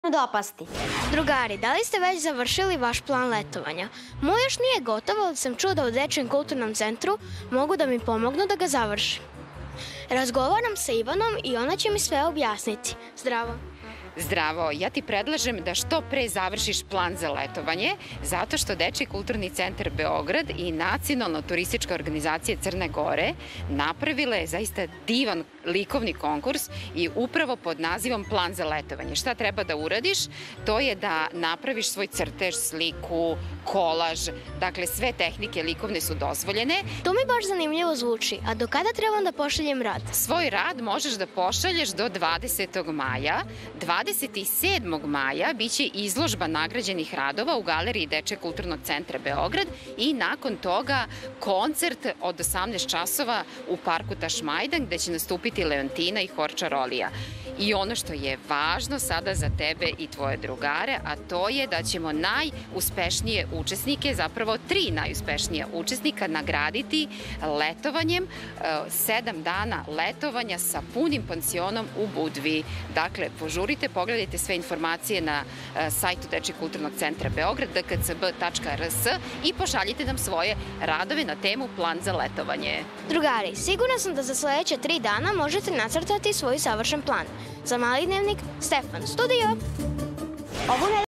dopasti. Drugari, da li ste već završili vaš plan letovanja? Moj još nije gotov, ali sam čuo da u Dečijem kulturnom centru mogu da mi pomognu da ga završim. Razgovaram sa Ivanom i ona će mi sve objasniti. Zdravo. Zdravo, ja ti predlažem da što pre završiš plan za letovanje, zato što Dečiji kulturni centar Beograd i Nacionalna turistička organizacija Crne Gore napravile je zaista divan likovni konkurs i upravo pod nazivom Plan za letovanje. Šta treba da uradiš? To je da napraviš svoj crtež, sliku, kolaž, dakle sve tehnike likovne su dozvoljene. To mi baš zanimljivo zvuči, a do kada trebam da pošaljem rad? Svoj rad možeš da pošalješ do 20. maja. 27. maja biće izložba nagrađenih radova u galeriji Dečijeg kulturnog centra Beograd i nakon toga koncert od 18 časova u parku Tašmajdan gde će nastupiti Leontina i Hor Čarolija. I ono što je važno sada za tebe i tvoje drugare, a to je da ćemo najuspešnije učesnike, zapravo 3 najuspešnija učesnika nagraditi letovanjem, 7 dana letovanja sa punim pansionom u Budvi. Dakle, požurite, pogledajte sve informacije na sajtu Dečijeg kulturnog centra Beograd, dkcb.rs i pošaljite nam svoje radove na temu Plan za letovanje. Drugari, sigurna sam da za sledeće 3 dana možete nacrtati svoj savršen plan. Za Mali dnevnik, Stefan, studio!